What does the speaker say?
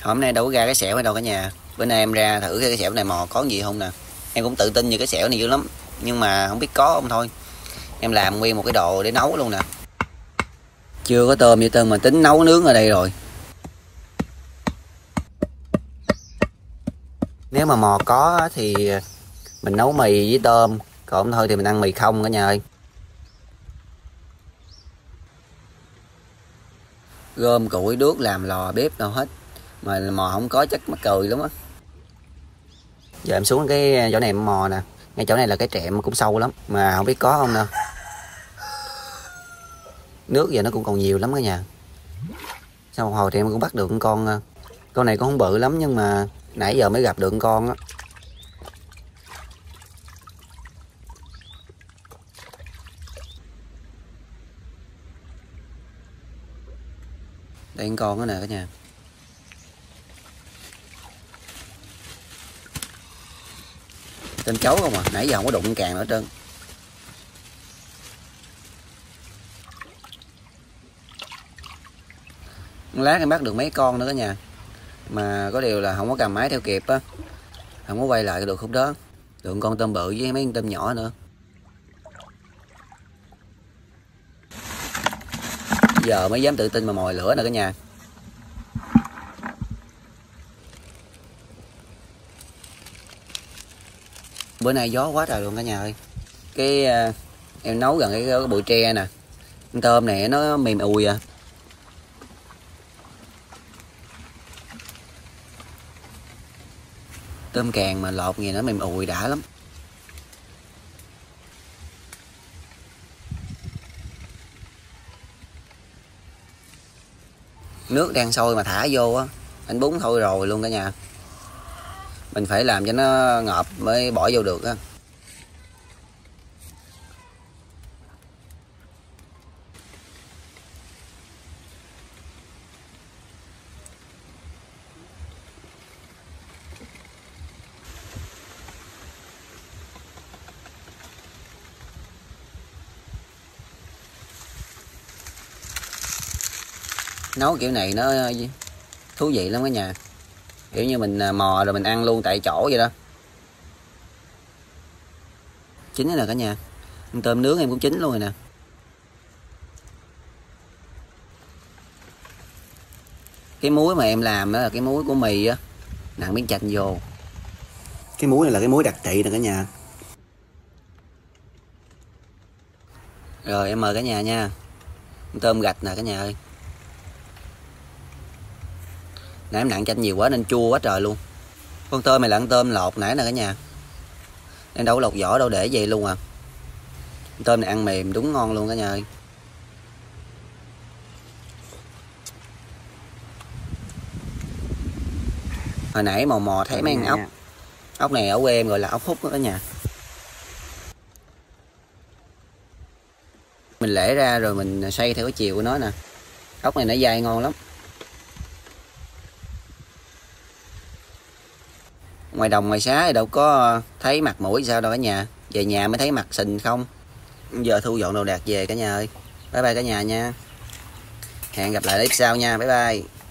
Hôm nay đâu có ra cái xẻo ở đâu cả nhà. Bữa nay em ra thử cái xẻo này mò có gì không nè. Em cũng tự tin như cái xẻo này dữ lắm, nhưng mà không biết có không thôi. Em làm nguyên một cái đồ để nấu luôn nè. Chưa có tôm như tôm mà tính nấu nướng ở đây rồi. Nếu mà mò có thì mình nấu mì với tôm, còn không thôi thì mình ăn mì không cả nhà ơi. Gom củi đuốc làm lò bếp đâu hết, mà mò không có chắc mắc cười lắm á. Giờ em xuống cái chỗ này em mò nè, ngay chỗ này là cái trẹm cũng sâu lắm mà không biết có không đâu. Nước giờ nó cũng còn nhiều lắm cả nhà. Sau một hồi thì em cũng bắt được con này cũng không bự lắm, nhưng mà nãy giờ mới gặp được con á. Đây con đó nè cả nhà. Tên chấu không à, nãy giờ không có đụng càng nữa hết trơn. Lát em bắt được mấy con nữa cả nhà, mà có điều là không có cầm máy theo kịp á, không có quay lại được khúc đó. Được con tôm bự với mấy con tôm nhỏ nữa. Giờ mới dám tự tin mà mồi lửa nè cả nhà. Bữa nay gió quá trời luôn cả nhà ơi. Cái em nấu gần cái bụi tre nè, con tôm này nó mềm ùi à. Tôm càng mà lột gì nó mềm ùi đã lắm. Nước đang sôi mà thả vô á, anh bún thôi rồi luôn cả nhà. Mình phải làm cho nó ngọt mới bỏ vô được á. Nấu kiểu này nó thú vị lắm cả nhà. Kiểu như mình mò rồi mình ăn luôn tại chỗ vậy đó. Chín rồi nè cả nhà. Con tôm nướng em cũng chín luôn rồi nè. Cái muối mà em làm đó là cái muối của mì á, nặng miếng chanh vô. Cái muối này là cái muối đặc trị nè cả nhà. Rồi em mời cả nhà nha. Con tôm gạch nè cả nhà ơi. Nãy em nặng chanh nhiều quá nên chua quá trời luôn. Con tôm này là con tôm lột nãy nè cả nhà. Em đâu có lột vỏ đâu, để vậy luôn à. Con tôm này ăn mềm đúng ngon luôn cả nhà ơi. Hồi nãy mò thấy mấy con ốc. Ốc này ở quê em gọi là ốc hút đó cả nhà. Mình lễ ra rồi mình xay theo cái chiều của nó nè. Ốc này nó dai ngon lắm. Ngoài đồng ngoài xá thì đâu có thấy mặt mũi sao đâu cả nhà. Về nhà mới thấy mặt sình không. Giờ thu dọn đồ đạc về cả nhà ơi. Bye bye cả nhà nha. Hẹn gặp lại clip sau nha. Bye bye.